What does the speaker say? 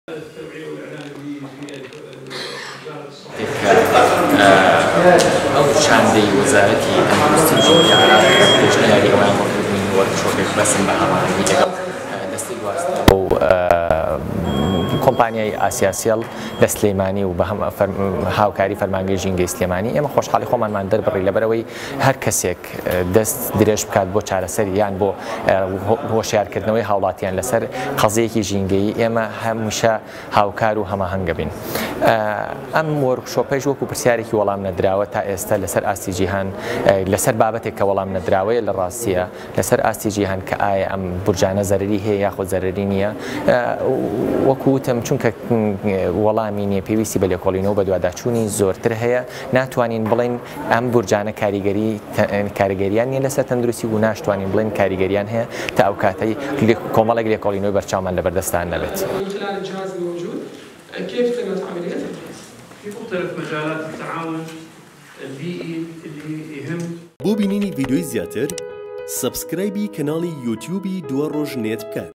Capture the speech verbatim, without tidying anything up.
التوعية والإعلام أو شاندي وزارتي تندرستی جوری عراق بجنیاری ئەوان ڕۆکردنی وەرکشۆپێک بەسم بە هەماهەنگی لەگەڵ دەستی گواستنەوە و کۆمپانیای ئاسیاسیەڵ لە سلێمانی و بە هاوکاری فەرمانگەی ژینگەی سلێمانی ئێمە خۆشحاڵی خۆمانمان دەربڕی لەبەرەوەی هەر کەسێک دەست درێژ بکات بۆ چارەسەری یان بۆ هۆشیارکردنەوەی هاوڵاتیان لەسەر قەزەیەکی ژینگەیی ئێمە هەمیشە هاوکار و هەماهەنگە بین. ئەم وەرکشۆپەش وەکو پرسیارێکی وەڵام نەدراوە تا ئێستا لەسەر ئاستی جیهان لەسەر بابەتێک کە وەڵام نەدراوەیە لە ڕاستیە لەسەر ئاستی جیهان کە ئایا ئەم بورجانە زەرری هەیە یاخۆ زەرری نییە وەکو وتم چونکە وەڵامی نییە پێویستی بە لێکۆڵینەوە بە دوواداچوونی زۆرتر هەیە ناتوانین بڵین ئەم بورجانە کاریگەری کاریگەریان نیە لەسەر تەندروستی و ناشتوانین بڵین کاریگەریان هەیە تا ئەو کاتەی کۆمەڵێک لێکۆڵینەوەی بەرچاومان لەبەردەستان نەبێت. كيف تمت عمليات الجهاز؟ في مختلف مجالات التعاون البيئي اللي يهم. بۆ بینینی ڤیدیۆی زیاتر، سبسکرایبی کەناڵی یوتیوبی دووە ڕۆژ نێت بکە.